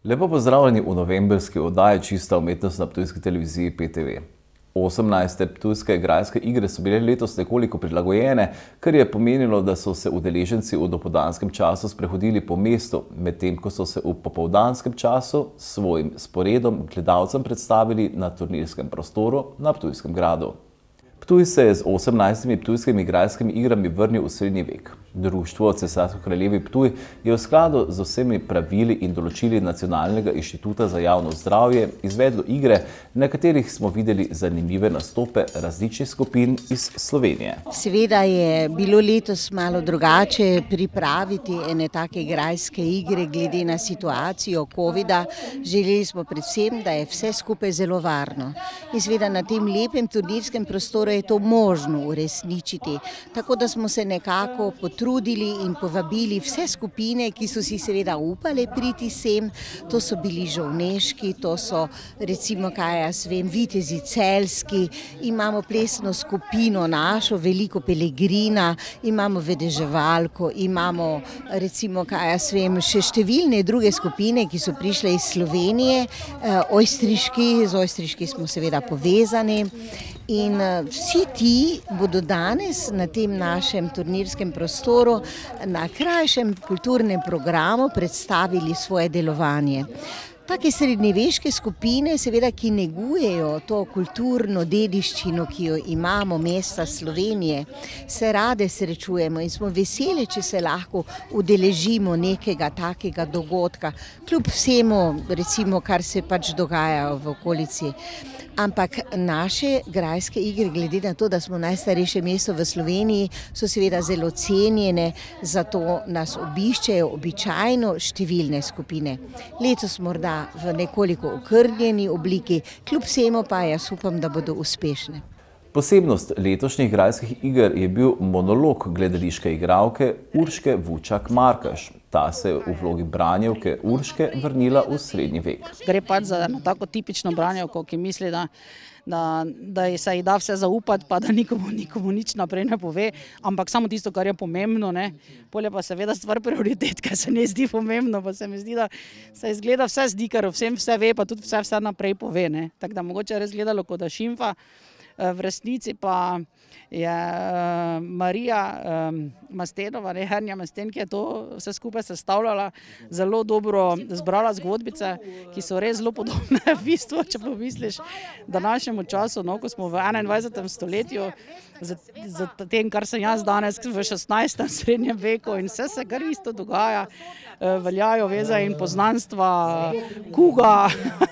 Lepo pozdravljeni v novembrski oddaji Čista umetnost na ptujski televiziji PTV. 18. ptujske grajske igre so bile letos nekoliko prilagojene, kar je pomenilo, da so se udeleženci v dopoldanskem času sprehodili po mestu, medtem ko so se v popoldanskem času s svojim sporedom gledalcem predstavili na turnirskem prostoru na Ptujskem gradu. Ptuj se je z 18 ptujskimi grajskimi igrami vrnil v srednji vek. Društvo Cesarsko-kraljevi Ptuj je v skladu z vsemi pravili in določili Nacionalnega inštituta za javno zdravje izvedlo igre, na katerih smo videli zanimive nastope različnih skupin iz Slovenije. Seveda je bilo letos malo drugače pripraviti ene take grajske igre glede na situacijo covida. Želeli smo predvsem, da je vse skupaj zelo varno. In seveda na tem lepem turnirskem prostoru je to možno uresničiti. Tako da smo se nekako potrudili in povabili vse skupine, ki so si seveda upale priti sem. To so bili žovneški, to so recimo, vitezi celjski, imamo plesno skupino našo, veliko Pelegrina, imamo vedeževalko, imamo recimo, še številne druge skupine, ki so prišle iz Slovenije, z Ojstriški smo seveda povezani. In vsi ti bodo danes na tem našem turnirskem prostoru na krajšem kulturnem programu predstavili svoje delovanje. Take srednjeveške skupine, seveda, ki negujejo to kulturno dediščino, ki jo imamo mesta Slovenije, se rade srečujemo in smo veseli, če se lahko udeležimo nekega takega dogodka, kljub vsemu, recimo, kar se pač dogaja v okolici. Ampak naše grajske igre, glede na to, da smo najstarejše mesto v Sloveniji, so seveda zelo cenjene, zato nas obiščejo običajno številne skupine. Letos morda v nekoliko okrnjeni obliki, kljub vsemu pa jaz upam, da bodo uspešne. Posebnost letošnjih grajskih iger je bil monolog gledališke igralke Urške Vučak-Markaš. Ta se je v vlogi branjevke Urške vrnila v srednji vek. Gre pač za eno tako tipično branjevko, ki misli, da se ji da vse zaupati, pa da nikomu nič naprej ne pove, ampak samo tisto, kar je pomembno, ne. Pol je pa seveda stvar prioritet, kar se ne zdi pomembno, pa se mi zdi, da se izgleda vse zdi, ker vsem vse ve, pa tudi vse naprej pove, ne. Tako da mogoče je res gledalo, kot da šimfa. V resnici pa je Marija Mastenova, Hernja Masten, ki je to vse skupaj sestavljala, zelo dobro zbrala zgodbice, ki so res zelo podobne v bistvu, če pomisliš današnjemu času, no, ko smo v 21. stoletju, z tem, kar sem jaz danes v 16. srednjem veku in vse se kar isto dogaja, veljajo veze in poznanstva, kuga,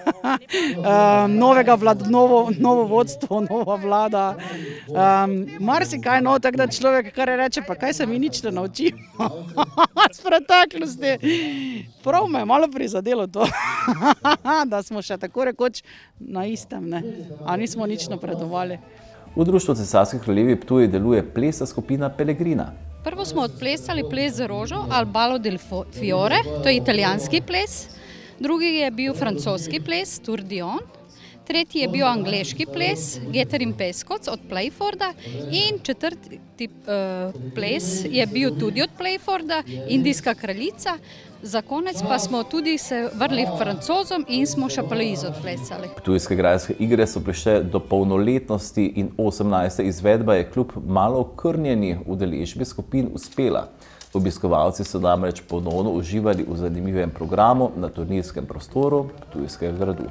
novo vodstvo, nova vlada, marsikaj, no, tako da človek kar reče, pa kaj se mi nič ne naučimo z preteklosti. Prav me je malo prizadelo to, da smo še tako rekoč na istem, ne, a nismo nič napredovali. V društvu Cesarsko-kraljevi Ptuj deluje plesna skupina Pelegrina. Prvo smo odplesali ples z rožo, al ballo del fiore, to je italijanski ples. Drugi je bil francoski ples, Tour Dion. Tretji je bil angleški ples, Getter in Peskoc od Playforda. In četrti ples je bil tudi od Playforda, Indijska kraljica. Za konec pa smo tudi se vrli Francozom in smo Šapaliz odplesali. Ptujske grajske igre so prišle do polnoletnosti in 18. izvedba je kljub malo okrnjeni udeležbi skupin uspela. Obiskovalci so namreč ponovno uživali v zanimivem programu na turnirskem prostoru Ptujskega gradu.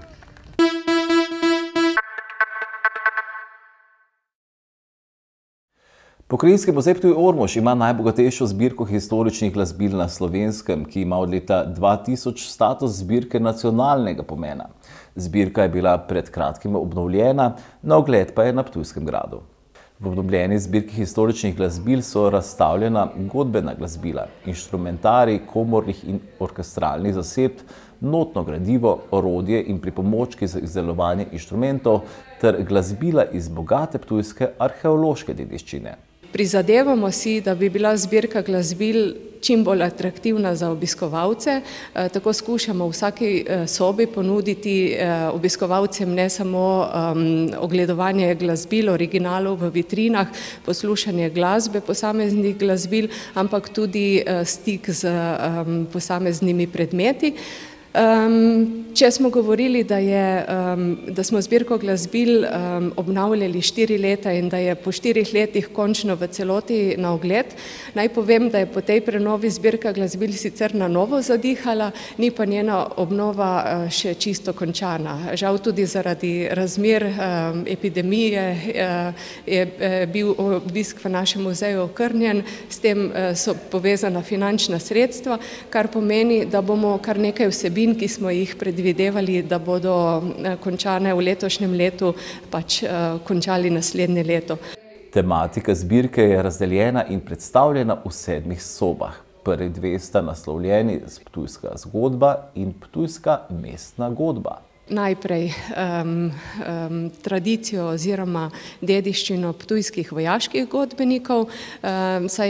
Pokrajinski muzej Ptuj-Ormož ima najbogatejšo zbirko historičnih glasbil na Slovenskem, ki ima od leta 2000 status zbirke nacionalnega pomena. Zbirka je bila pred kratkim obnovljena, na ogled pa je na Ptujskem gradu. V obnovljeni zbirki historičnih glasbil so razstavljena godbena glasbila, inštrumentarij komornih in orkestralnih zasedb, notno gradivo, orodje in pripomočki za izdelovanje inštrumentov ter glasbila iz bogate ptujske arheološke dediščine. Prizadevamo si, da bi bila zbirka glasbil čim bolj atraktivna za obiskovalce. Tako skušamo v vsaki sobi ponuditi obiskovalcem ne samo ogledovanje glasbil, originalov v vitrinah, poslušanje glasbe posameznih glasbil, ampak tudi stik z posameznimi predmeti. Če smo govorili, da smo zbirko glasbil obnavljali 4 leta in da je po 4 letih končno v celoti na ogled, naj povem, da je po tej prenovi zbirka glasbil sicer na novo zadihala, ni pa njena obnova še čisto končana. Žal tudi zaradi razmer epidemije je bil obisk v našem muzeju okrnjen, s tem so povezana finančna sredstva, kar pomeni, da bomo kar nekaj vsebin, ki smo jih predvidevali, da bodo končane v letošnjem letu, pač končali naslednje leto. Tematika zbirke je razdeljena in predstavljena v 7 sobah. Prvi 2 sta naslovljeni Ptujska zgodba in Ptujska mestna godba. Najprej tradicijo oziroma dediščino ptujskih vojaških godbenikov, saj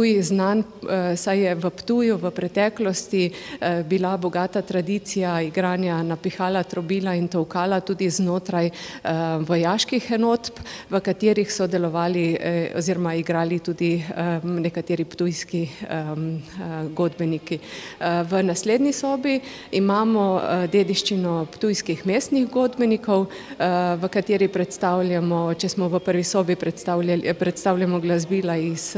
je v Ptuju v preteklosti bila bogata tradicija igranja na pihala, trobila in tolkala tudi znotraj vojaških enotb, v katerih so delovali oziroma igrali tudi nekateri ptujski godbeniki. V naslednji sobi imamo dediščino ptujskih mestnih godbenikov, v kateri predstavljamo, če smo v prvi sobi predstavljamo glasbila iz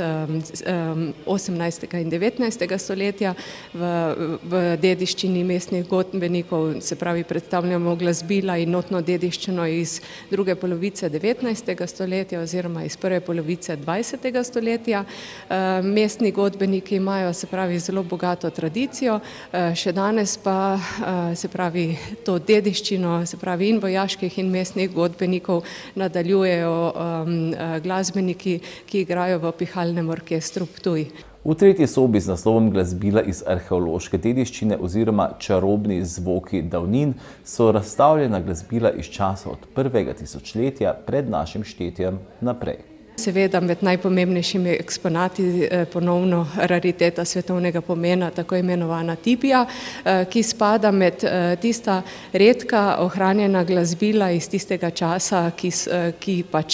18. in 19. stoletja, v dediščini mestnih godbenikov, se pravi predstavljamo glasbila in notno dediščino iz druge polovice 19. stoletja oziroma iz prve polovice 20. stoletja. Mestni godbeniki imajo, se pravi, zelo bogato tradicijo, še danes pa, se pravi, to dediščino, se pravi in vojaških in mestnih godbenikov nadaljujejo glasbeniki, ki igrajo v pihalnem orkestru Ptuj. V 3. sobi z naslovom Glasbila iz arheološke dediščine oziroma Čarobni zvoki davnin so razstavljena glasbila iz časa od 1. tisočletja pred našim štetjem naprej. Seveda med najpomembnejšimi eksponati ponovno rariteta svetovnega pomena, tako imenovana tipija, ki spada med tista redka ohranjena glasbila iz tistega časa, ki pač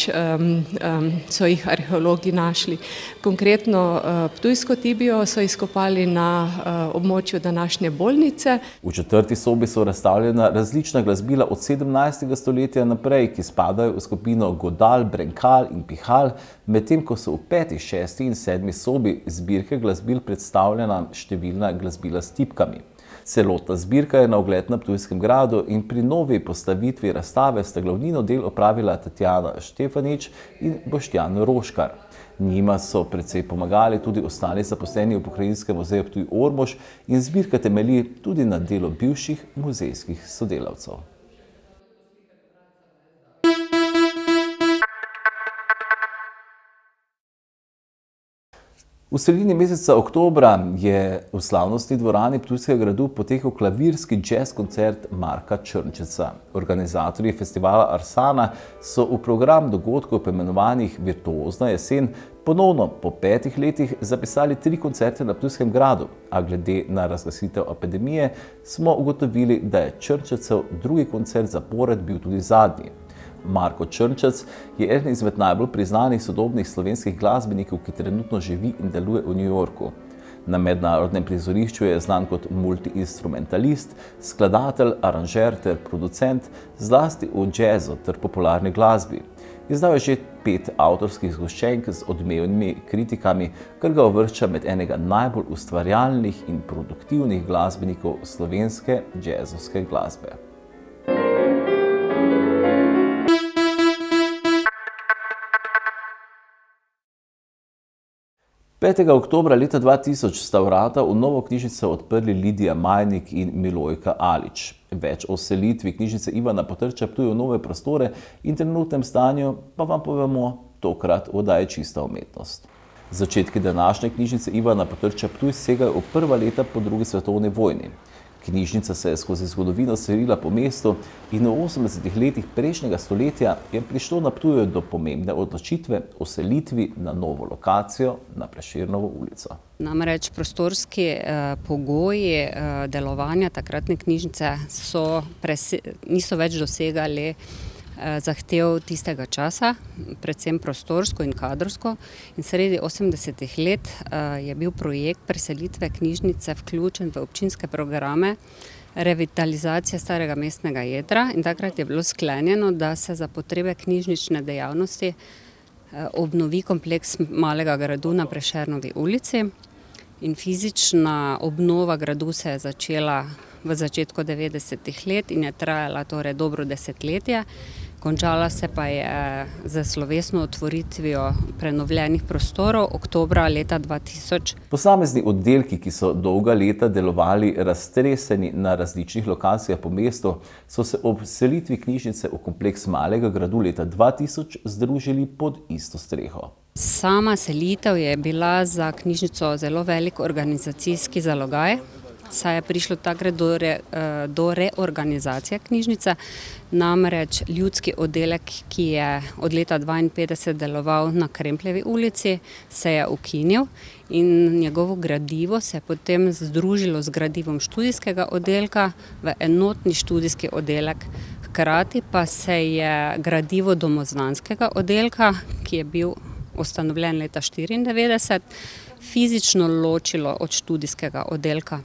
so jih arheologi našli. Konkretno ptujsko tibijo so izkopali na območju današnje bolnice. V 4. sobi so razstavljena različna glasbila od 17. stoletja naprej, ki spadajo v skupino godal, brenkal in pihal, medtem ko so v 5., 6. in 7. sobi zbirke glasbil predstavljena številna glasbila s tipkami. Celotna zbirka je na ogled na Ptujskem gradu in pri novi postavitvi razstave sta glavnino del opravila Tatjana Štefanič in Boštjan Roškar. Njima so precej pomagali tudi ostali zaposleni v Pokrajinskem muzeju Ptuj-Ormož in zbirka temelji tudi na delu bivših muzejskih sodelavcev. V sredini meseca oktobra je v slavnostni dvorani Ptujskega gradu potekal klavirski jazz koncert Marka Črnčeca. Organizatorji festivala Arsana so v program dogodkov poimenovanih Virtuozna jesen ponovno po 5 letih zapisali 3 koncerte na Ptujskem gradu, a glede na razglasitev epidemije smo ugotovili, da je Črnčecev drugi koncert zapored bil tudi zadnji. Marko Črnčec je eden izmed najbolj priznanih sodobnih slovenskih glasbenikov, ki trenutno živi in deluje v New Yorku. Na mednarodnem prizorišču je znan kot multiinstrumentalist, skladatelj, aranžer ter producent, zlasti v jazzu ter popularni glasbi. Izdal je že 5 avtorskih zgoščenk z odmevnimi kritikami, kar ga uvršča med enega najbolj ustvarjalnih in produktivnih glasbenikov slovenske jazzovske glasbe. 5. oktobra leta 2000 sta vrata v novo knjižnico odprli Lidija Majnik in Milojka Alič. Več o selitvi knjižnice Ivana Potrča Ptuj v nove prostore in trenutnem stanju pa vam povemo tokrat v oddaji Čista umetnost. Začetki današnje knjižnice Ivana Potrča Ptuj segajo v prva leta po drugi svetovni vojni. Knjižnica se je skozi zgodovino selila po mestu in v 80. letih prejšnjega stoletja je prišlo na Ptuju do pomembne odločitve o selitvi na novo lokacijo na Prešernovo ulico. Namreč prostorski pogoji delovanja takratne knjižnice niso več dosegali zahtev tistega časa, predvsem prostorsko in kadrovsko. In sredi 80. let je bil projekt preselitve knjižnice vključen v občinske programe revitalizacija starega mestnega jedra in takrat je bilo sklenjeno, da se za potrebe knjižnične dejavnosti obnovi kompleks Malega gradu na Prešernovi ulici in fizična obnova gradu se je začela v začetku 90. let in je trajala torej dobro desetletje. Končala se pa je z slovesno otvoritvijo prenovljenih prostorov oktobra leta 2000. Posamezni oddelki, ki so dolga leta delovali raztreseni na različnih lokacijah po mestu, so se ob selitvi knjižnice v kompleks Malega gradu leta 2000 združili pod isto streho. Sama selitev je bila za knjižnico zelo velik organizacijski zalogaj, saj je prišlo takrat do reorganizacije knjižnice, namreč ljudski oddelek, ki je od leta 1952 deloval na Krempljevi ulici, se je ukinil in njegovo gradivo se je potem združilo z gradivom študijskega oddelka v enotni študijski oddelek. Hkrati pa se je gradivo domozdanskega oddelka, ki je bil ustanovljen leta 1994, fizično ločilo od študijskega oddelka.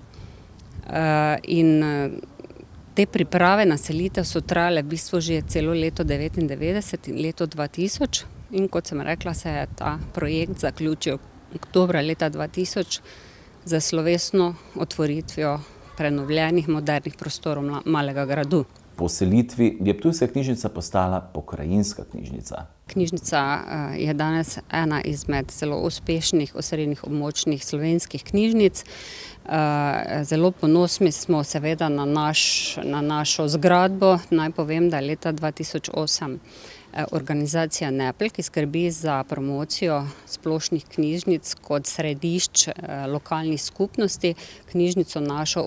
In te priprave na selitev so trajale v bistvu že celo leto 1999 in leto 2000 in kot sem rekla, se je ta projekt zaključil oktobra leta 2000 za slovesno otvoritvijo prenovljenih modernih prostorov Malega gradu. Po selitvi je ptujska knjižnica postala pokrajinska knjižnica. Knjižnica je danes ena izmed zelo uspešnih osrednjih območnih slovenskih knjižnic. Zelo ponosni smo seveda na našo zgradbo. Naj povem, da je leta 2008 organizacija NEPL, ki skrbi za promocijo splošnih knjižnic kot središč lokalnih skupnosti, knjižnico našo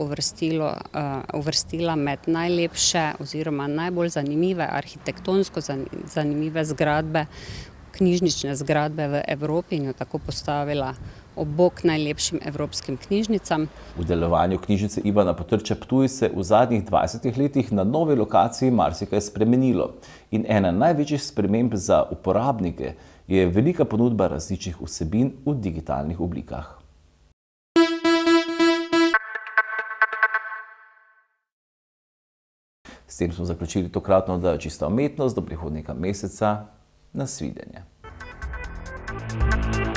uvrstila med najlepše oziroma najbolj zanimive, arhitektonsko zanimive zgradbe, knjižnične zgradbe v Evropi in jo tako postavila ob bok najlepšim evropskim knjižnicam. V delovanju knjižnice Ivana Potrča Ptuj se v zadnjih 20 letih na novi lokaciji marsikaj spremenilo. In ena največjih sprememb za uporabnike je velika ponudba različnih vsebin v digitalnih oblikah. S tem smo zaključili tokratno oddajo Čista umetnost. Do prihodnjega meseca. Nasvidenje.